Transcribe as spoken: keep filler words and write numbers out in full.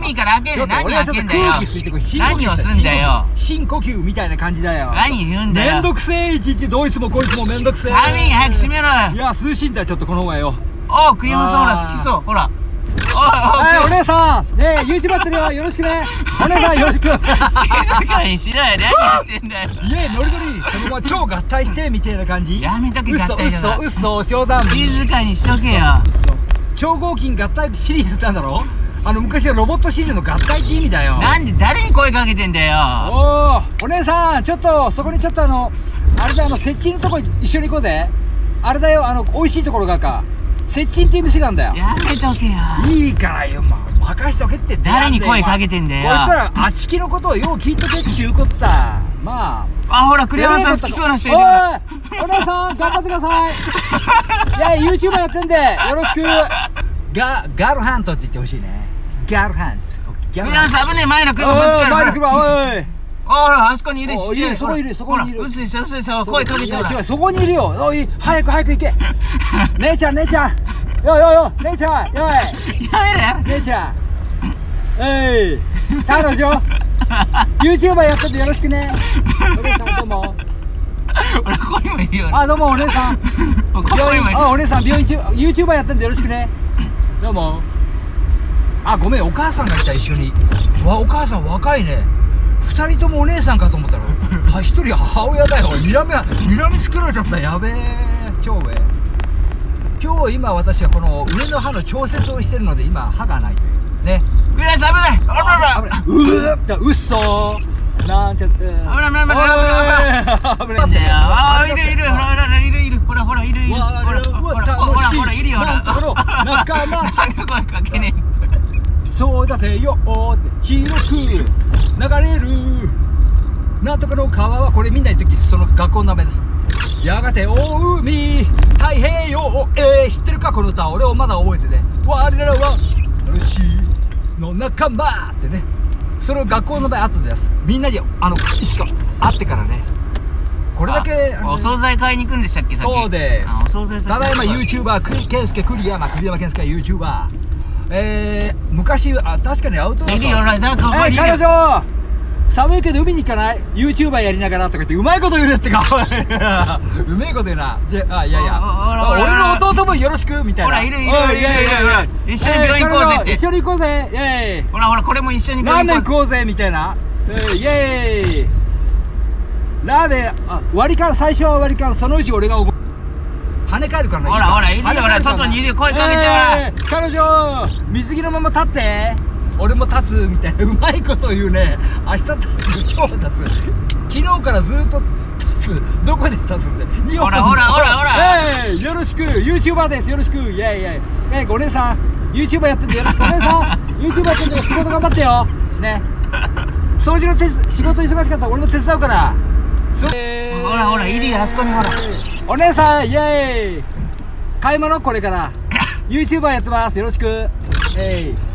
いから開ける。何開けんだよ。 空気吸ってこれ深呼吸何をすんだよ。 深呼吸みたいな感じだよ。 何言うんだよ。 めんどくせえ、いちいちどいつもこいつもめんどくせえ。 寒い、早く閉めろよ。 いや涼しいんだよ、ちょっとこの方がよ。 おう、栗山さんほら好きそう。ほら。 おいお姉さん、ねえ YouTube やってるよ、よろしくね。お姉さんよろしく。 静かにしろよ。何言ってんだよ。 いえ、ノリノリ、このまま超合体してみたいな感じ。 やめとけ、合体とか。 うっそ、うっそ、冗談。 静かにしとけよ。 超合金合体シリーズなんだろ。あの昔はロボットシリーズの合体って意味だよ。 なんで誰に声かけてんだよ。 おお、お姉さん、ちょっとそこにちょっとあのあれだ、あの接近のとこ一緒に行こうぜ。あれだよ、あの美味しいところがか。接近っていう店があるんだよ。 やめとけよ。 いいからよ、まあ、任しとけって。 誰に声かけてんだよ。 こいつらあちきのことをよう聞いとけって言うことだ。まあ。 あ、ほら栗山さん好きそうな人いるから。 お姉さん頑張ってください。いや YouTuber やってんでよろしく。ガガールハントって言ってほしいね。ガールハント。 栗山さん危ねえ、前の車ぶつかる。 前の車、おい。 ほら、あそこにいるし。 いる、そこにいる、そこにいる。 うすいさ、うすいさ、声かけてほら。 違う、そこにいるよ。おい、早く早く行け。姉ちゃん、姉ちゃん。よよよ、姉ちゃん、よい。 やめろや。 姉ちゃん。えい、彼女。YouTuber やっててよろしくね。お姉さんどうも。 ほら、ここにもいるよ。 あ、どうもお姉さん。 ここにもいる。 あ、お姉さん、病院中、YouTuber やってんでよろしくね。どうも。あ、ごめん、お母さんがいた一緒に。わ、お母さん若いね。二人ともお姉さんかと思ったら、は一人母親だよ。にらみにらみつくられちゃった。やべえ、超上。今日今私はこの上の歯の調節をしてるので今歯がないというね。 栗山さん危ない。危ない危ない。 うーっ、うっそー。なんちゃって。危ない危ない危ない危ない危ない。危ないんだよ。あ、いるいる。ほらほらいるいる。ほらほらいるいる。ほらほらほらほらいるよ。ほら。 仲間。 声かけねえ。 育てようって広く流れるなんとかの川はこれみんなに言ってきて、その学校の名前です。やがて大海太平洋、えー、知ってるかこの歌。俺をまだ覚えてて、我らは嵐の仲間ってね。それを学校の名前後で出す。みんなにあのいつか会ってからね。これだけお惣菜買いに行くんでしたっけ。 そうです。 お惣菜。 ただいま YouTuber 健介栗山栗山健介 YouTuber。えー、昔あ確かにアウトドア。 いるよ、なんかここにいるよ。 彼女寒いけど海に行かない YouTuber やりながらとか言ってうまいこと言うねってか。うめえこと言うな。で、あ、いやいや俺の弟もよろしくみたいな。 ほらいるいるいるいるいる。一緒に病院行こうぜって。 一緒に行こうぜイエーイ。 ほらほらこれも一緒にラーメン食おうぜみたいな。イエーイ。ラーメン、あ、割り勘、最初は割り勘、そのうち俺がおご跳ね返るからね。 ほらほらいるよ。ほら外にいるよ。声かけてほら。 彼女水着のまま立って。俺も立つみたいな。うまいこと言うね。明日立つ、今日立つ、昨日からずっと立つ。どこで立つってほらほらほらほら。 えい、よろしく YouTuber です。よろしくイエイイエイ。えい、お姉さん YouTuber やっててよろしく。お姉さん YouTuber やってて仕事頑張ってよね。掃除の仕事忙しかったら俺も手伝うから。 ほらほらいるよ、あそこにほら。 お姉さんイエーイ。買い物これから。YouTuber やってます。よろしく。えい。